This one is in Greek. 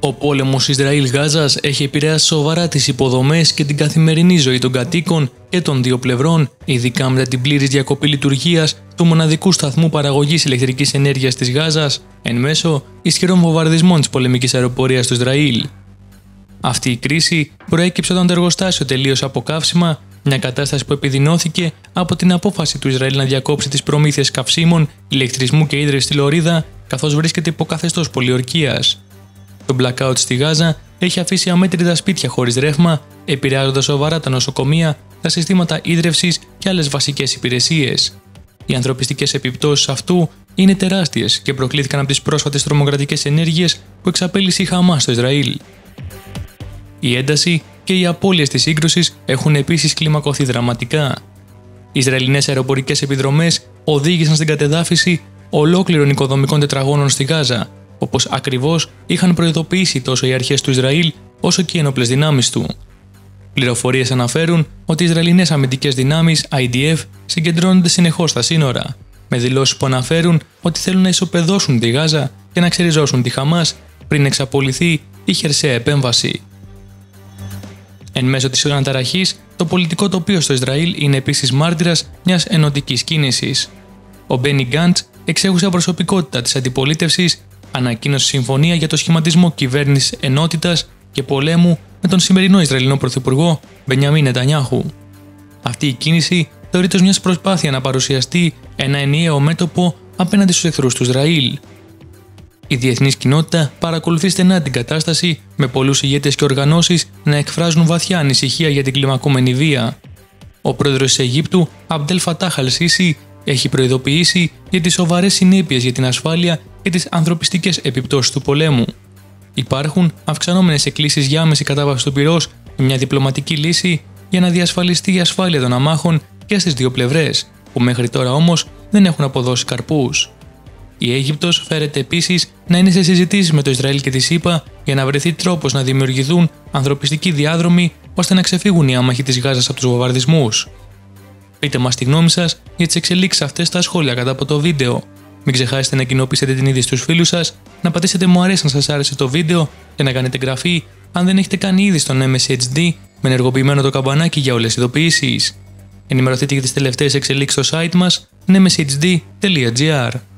Ο πόλεμος Ισραήλ-Γάζας έχει επηρεάσει σοβαρά τις υποδομές και την καθημερινή ζωή των κατοίκων και των δύο πλευρών, ειδικά μετά την πλήρης διακοπή λειτουργίας του μοναδικού σταθμού παραγωγής ηλεκτρικής ενέργειας της Γάζας, εν μέσω ισχυρών βομβαρδισμών της πολεμικής αεροπορίας του Ισραήλ. Αυτή η κρίση προέκυψε όταν το εργοστάσιο τελείωσε από καύσιμα, μια κατάσταση που επιδεινώθηκε από την απόφαση του Ισραήλ να διακόψει τις προμήθειες καυσίμων, ηλεκτρισμού και ίδρυυση στη Λωρίδα, καθώς βρίσκεται υπό καθεστώς πολιορκίας. Το blackout στη Γάζα έχει αφήσει αμέτρητα σπίτια χωρίς ρεύμα, επηρεάζοντας σοβαρά τα νοσοκομεία, τα συστήματα ίδρυυσης και άλλες βασικές υπηρεσίες. Οι ανθρωπιστικές επιπτώσεις αυτού είναι τεράστιες και προκλήθηκαν από τις πρόσφατες τρομοκρατικές ενέργειες που εξαπέλυσε η Χαμάς στο Ισραήλ. Η ένταση και οι απώλειες της σύγκρουσης έχουν επίσης κλιμακωθεί δραματικά. Οι Ισραηλινές αεροπορικές επιδρομές οδήγησαν στην κατεδάφιση ολόκληρων οικοδομικών τετραγώνων στη Γάζα, όπως ακριβώς είχαν προειδοποιήσει τόσο οι αρχές του Ισραήλ όσο και οι ενόπλες δυνάμεις του. Πληροφορίες αναφέρουν ότι οι Ισραηλινές αμυντικές δυνάμεις IDF συγκεντρώνονται συνεχώς στα σύνορα, με δηλώσεις που αναφέρουν ότι θέλουν να ισοπεδώσουν τη Γάζα και να ξεριζώσουν τη Χαμάς πριν εξαπολυθεί η χερσαία επέμβαση. Εν μέσω της αναταραχής, το πολιτικό τοπίο στο Ισραήλ είναι επίσης μάρτυρας μιας ενωτικής κίνησης. Ο Μπένι Γκάντς, εξέχουσα προσωπικότητα της αντιπολίτευσης, ανακοίνωσε συμφωνία για το σχηματισμό κυβέρνησης ενότητας και πολέμου με τον σημερινό Ισραηλινό Πρωθυπουργό Μπενιαμίν Νετανιάχου. Αυτή η κίνηση θεωρείται ως μια προσπάθεια να παρουσιαστεί ένα ενιαίο μέτωπο απέναντι στους εχθρούς του Ισραήλ. Η διεθνής κοινότητα παρακολουθεί στενά την κατάσταση, με πολλούς ηγέτες και οργανώσεις να εκφράζουν βαθιά ανησυχία για την κλιμακούμενη βία. Ο πρόεδρος της Αιγύπτου, Αμπτέλ Φατάχ Αλ-Σίσι, έχει προειδοποιήσει για τις σοβαρές συνέπειες για την ασφάλεια και τις ανθρωπιστικές επιπτώσεις του πολέμου. Υπάρχουν αυξανόμενες εκκλήσεις για άμεση κατάβαση του πυρός με μια διπλωματική λύση για να διασφαλιστεί η ασφάλεια των αμάχων και στις δύο πλευρές, που μέχρι τώρα όμως δεν έχουν αποδώσει καρπούς. Η Αίγυπτος φέρεται επίσης να είναι σε συζητήσεις με το Ισραήλ και τη ΣΥΠΑ για να βρεθεί τρόπος να δημιουργηθούν ανθρωπιστικοί διάδρομοι ώστε να ξεφύγουν οι άμαχοι της Γάζας από τους βομβαρδισμούς. Πείτε μας τη γνώμη σας για τις εξελίξεις αυτές στα σχόλια κάτω από το βίντεο. Μην ξεχάσετε να κοινοποιήσετε την είδηση στους φίλους σας, να πατήσετε μου αρέσει αν σας άρεσε το βίντεο και να κάνετε εγγραφή αν δεν έχετε κάνει ήδη στο MSHD με ενεργοποιημένο το καμπανάκι για όλες τις ειδοποιήσεις. Ενημερωθείτε για τις τελευταίες εξελίξεις στο site μας mshd.gr.